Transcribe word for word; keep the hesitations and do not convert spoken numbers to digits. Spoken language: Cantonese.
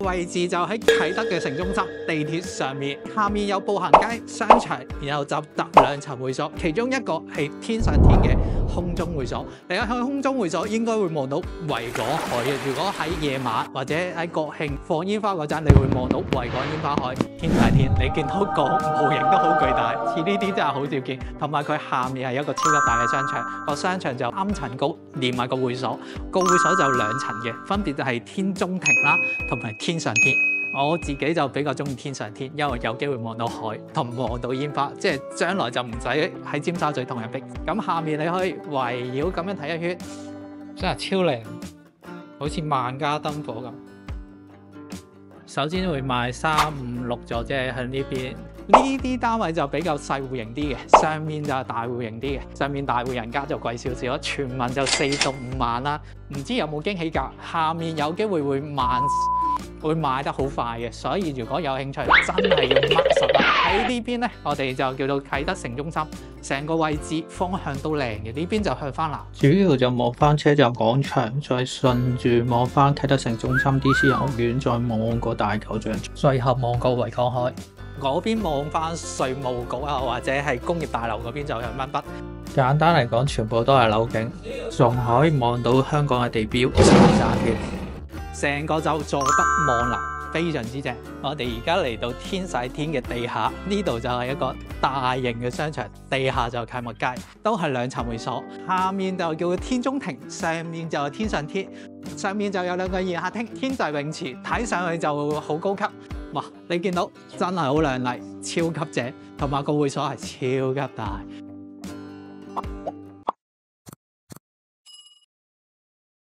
位置就喺啟德嘅城中心地鐵上面，下面有步行街、商場，然後就搭兩層會所，其中一個係天上天嘅空中會所。你喺空中會所應該會望到維港海嘅。如果喺夜晚或者喺國慶放煙花嗰陣，你會望到維港煙花海、天大天。你見到個模型都好巨大，似呢啲真係好少見。同埋佢下面係一個超級大嘅商場，個商場就三層高，連埋個會所。個會所就有兩層嘅，分別就係天中庭啦，同埋天上天。我自己就比較中意天上天，因為有機會望到海同望到煙花，即係將來就唔使喺尖沙咀同人逼。咁下面你可以圍繞咁樣睇一圈，真係超靚，好似萬家燈火咁。首先會賣三五六座，即係喺呢邊。呢啲單位就比較細戶型啲嘅，上面就係大戶型啲嘅。上面大戶人家就貴少少咯，全民就四到五萬啦。唔知有冇驚喜價？下面有機會會慢，會賣得好快嘅。所以如果有興趣，真係要 mark 實啦。喺呢邊呢，我哋就叫做啟德城中心，成個位置方向都靚嘅。呢邊就向翻南，主要就望翻車站廣場，再順住望翻啟德城中心 D C 遊園，再望個大球場，最後望個維港海。嗰邊望翻稅務局啊，或者係工業大樓嗰邊就向翻北。簡單嚟講，全部都係樓景，仲可以望到香港嘅地標青山添。成個就坐北望南，非常之正。我哋而家嚟到天璽天嘅地下，呢度就係一個大型嘅商場，地下就係購物街，都係兩層會所。下面就叫天中庭，上面就係天上天。上面就有兩個宴客廳、天際泳池，睇上去就好高級。哇！你見到真係好靚麗，超級正，同埋個會所係超級大。